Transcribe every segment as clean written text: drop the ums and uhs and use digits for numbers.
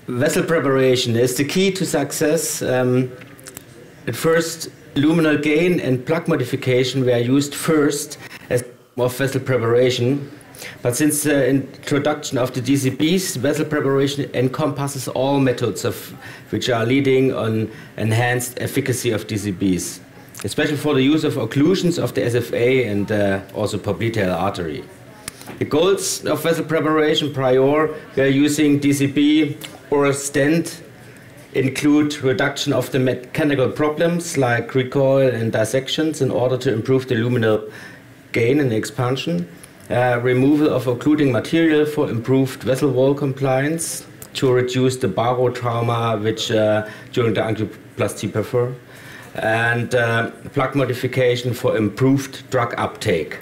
Vessel preparation is the key to success. At first, luminal gain and plug modification were used first as of vessel preparation. But since the introduction of the DCBs, vessel preparation encompasses all methods which are leading on enhanced efficacy of DCBs, especially for the use of occlusions of the SFA and also popliteal artery. The goals of vessel preparation prior, we are using DCB or a stent, include reduction of the mechanical problems like recoil and dissections in order to improve the luminal gain and expansion, removal of occluding material for improved vessel wall compliance to reduce the barotrauma which during the angioplasty prefer, and plug modification for improved drug uptake.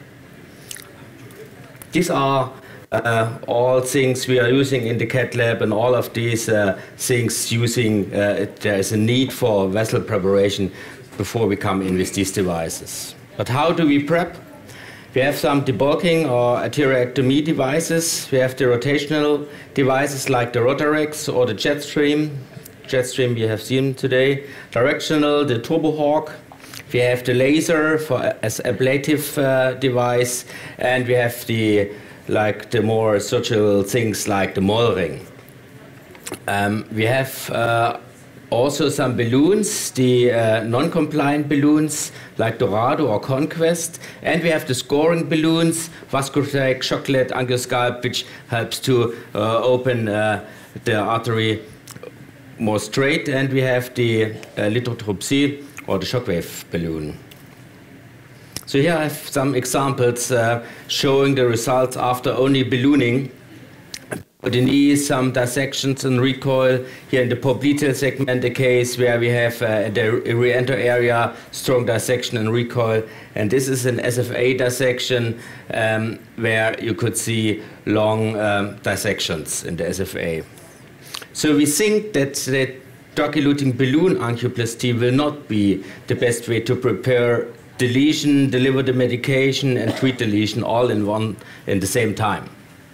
These are all things we are using in the CAD lab, and all of these things using, there is a need for vessel preparation before we come in with these devices. But how do we prep? We have some debulking or arteriotomy devices. We have the rotational devices like the Rotarex or the Jetstream. Jetstream we have seen today. Directional, the Turbohawk. We have the laser for as ablative device, and we have the more surgical things like the Mollring. We have also some balloons, the non-compliant balloons like Dorado or Conquest, and we have the scoring balloons, Vasculotec, Chocolate, Angiosculpt, which helps to open the artery more straight, and we have the lithotripsy or the shockwave balloon. So here I have some examples showing the results after only ballooning. For the knee, some dissections and recoil. Here in the popliteal segment, a case where we have the re-enter area, strong dissection and recoil. And this is an SFA dissection where you could see long dissections in the SFA. So we think that the drug-eluting balloon angioplasty will not be the best way to prepare the lesion, deliver the medication, and treat the lesion all in the same time.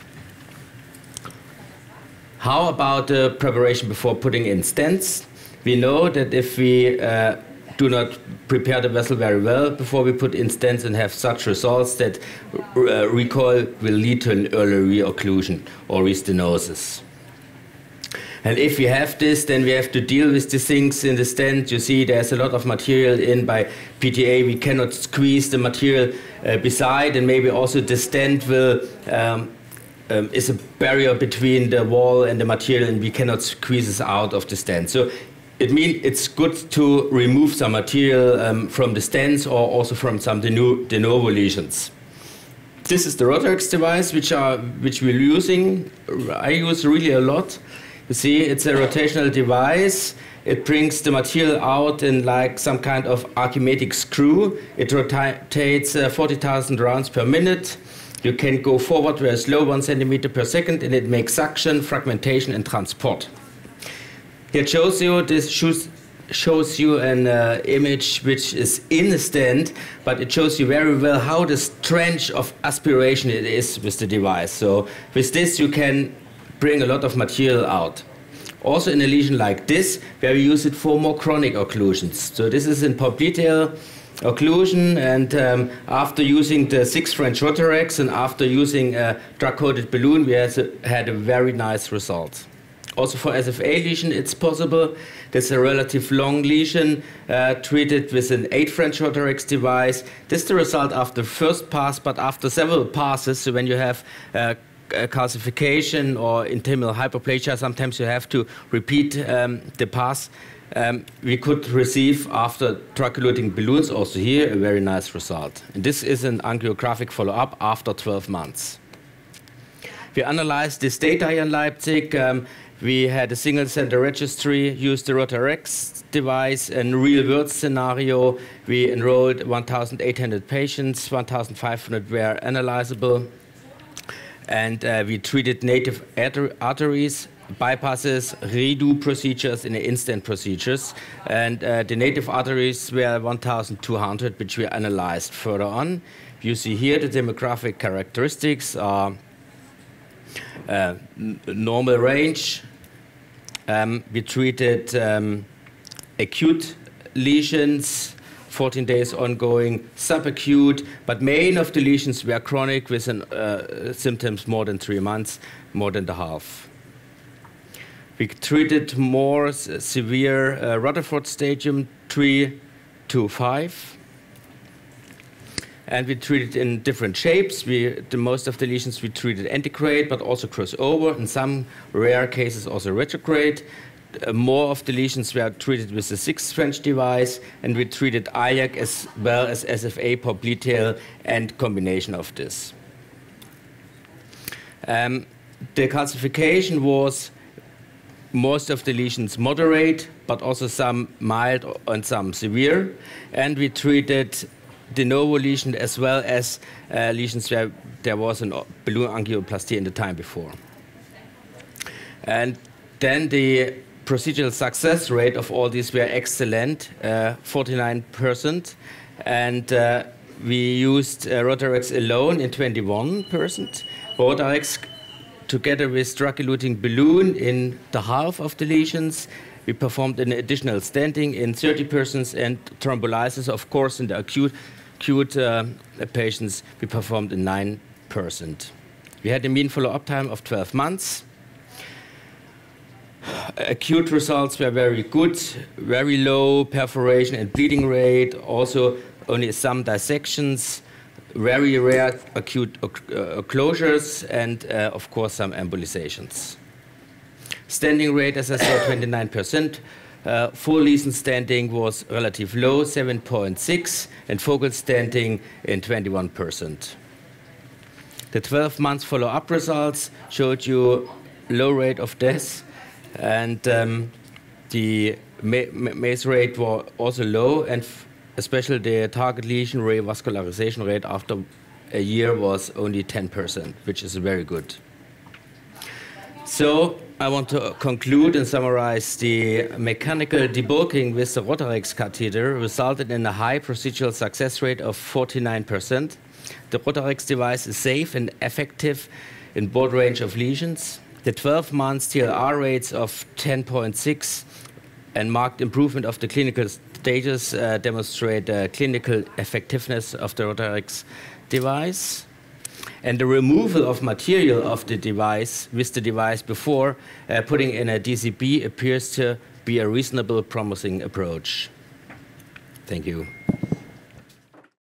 How about the preparation before putting in stents? We know that if we do not prepare the vessel very well before we put in stents and have such results, that recoil will lead to an early reocclusion or restenosis. And if we have this, then we have to deal with the things in the stent. You see there's a lot of material in by PTA. We cannot squeeze the material beside, and maybe also the stent will is a barrier between the wall and the material, and we cannot squeeze it out of the stent. So it means it's good to remove some material from the stents or also from some de novo lesions. This is the Rotarex device, which we're using. I use really a lot. You see, it's a rotational device. It brings the material out in like some kind of Archimedes screw. It rotates 40,000 rounds per minute. You can go forward very slow, 1 centimeter per second, and it makes suction, fragmentation, and transport. Here it shows you, this shows you an image which is in the stent, but it shows you very well how the trench of aspiration it is with the device. So with this you can bring a lot of material out. Also in a lesion like this, where we use it for more chronic occlusions. So this is in popliteal occlusion, and after using the 6 French Rotarex and after using a drug-coated balloon, we had a very nice result. Also for SFA lesion, it's possible. There's a relative long lesion treated with an 8 French Rotarex device. This is the result after the first pass, but after several passes, so when you have calcification or intimal hyperplasia, sometimes you have to repeat the pass. We could receive, after drug-eluting balloons, also here, a very nice result. And this is an angiographic follow-up after 12 months. We analyzed this data here in Leipzig. We had a single-center registry, used the Rotarex device, and real-world scenario. We enrolled 1,800 patients, 1,500 were analyzable. And we treated native arteries, bypasses, redo procedures, and instant procedures. And the native arteries were 1,200, which we analyzed further on. You see here the demographic characteristics are normal range, We treated acute lesions, 14 days ongoing, subacute, but main of the lesions were chronic with symptoms more than 3 months, more than the half. We treated more severe Rutherford stadium 3 to 5. And we treated in different shapes. Most of the lesions we treated antegrade, but also crossover. In some rare cases, also retrograde. More of the lesions were treated with the 6th French device, and we treated IAC as well as SFA, popliteal, and combination of this. The calcification was most of the lesions moderate, but also some mild and some severe. And we treated de novo lesion as well as lesions where there was a balloon angioplasty in the time before. And then the procedural success rate of all these were excellent, 49%. And we used Rotarex alone in 21%. Rotarex together with drug-eluting balloon in the half of the lesions. We performed an additional stenting in 30% and thrombolysis, of course, in the acute patients, we performed in 9%. We had a mean follow-up time of 12 months. Acute results were very good, very low perforation and bleeding rate, also only some dissections, very rare acute closures, and of course some embolizations. Standing rate, as I said, 29%. Full lesion stenting was relatively low, 7.6, and focal stenting in 21%. The 12 months follow-up results showed you low rate of death, and the MACE rate was also low, and especially the target lesion revascularization rate after a year was only 10%, which is very good. So I want to conclude and summarize. The mechanical debulking with the Rotarex catheter resulted in a high procedural success rate of 49%. The Rotarex device is safe and effective in broad range of lesions. The 12 months TLR rates of 10.6 and marked improvement of the clinical status demonstrate clinical effectiveness of the Rotarex device. And the removal of material of the device with the device before putting in a DCB appears to be a reasonable, promising approach. Thank you.